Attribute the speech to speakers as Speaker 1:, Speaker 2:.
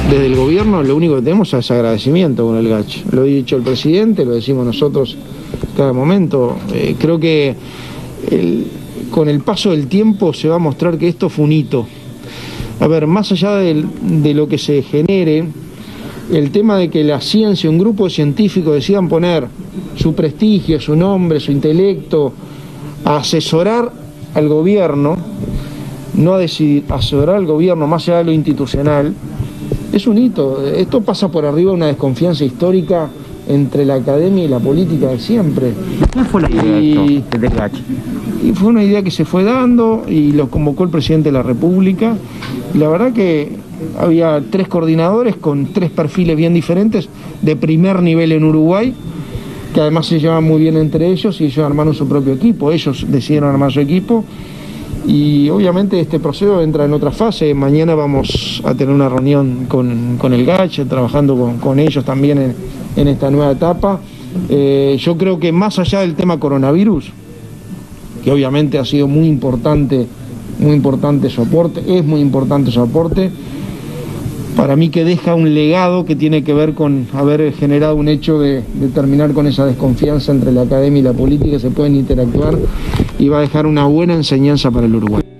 Speaker 1: desde el gobierno lo único que tenemos es agradecimiento con el GACH. Lo ha dicho el presidente, lo decimos nosotros cada momento. Creo que con el paso del tiempo se va a mostrar que esto fue un hito. A ver, más allá de lo que se genere, el tema de que la ciencia, un grupo de científicos decidan poner su prestigio, su nombre, su intelecto, a asesorar al gobierno, no a decidir, asesorar al gobierno más allá de lo institucional, es un hito. Esto pasa por arriba de una desconfianza histórica entre la academia y la política de siempre.
Speaker 2: ¿Cuál fue la idea de esto, del GACH?
Speaker 1: Y fue una idea que se fue dando y lo convocó el presidente de la República. Y la verdad que había 3 coordinadores con 3 perfiles bien diferentes de primer nivel en Uruguay, que además se llevan muy bien entre ellos y ellos armaron su propio equipo. Ellos decidieron armar su equipo y obviamente este proceso entra en otra fase. Mañana vamos a tener una reunión con el GACH, trabajando con ellos también en esta nueva etapa. Yo creo que más allá del tema coronavirus, que obviamente ha sido muy importante su aporte, es muy importante su aporte, para mí que deja un legado que tiene que ver con haber generado un hecho de terminar con esa desconfianza entre la academia y la política, se pueden interactuar y va a dejar una buena enseñanza para el Uruguay.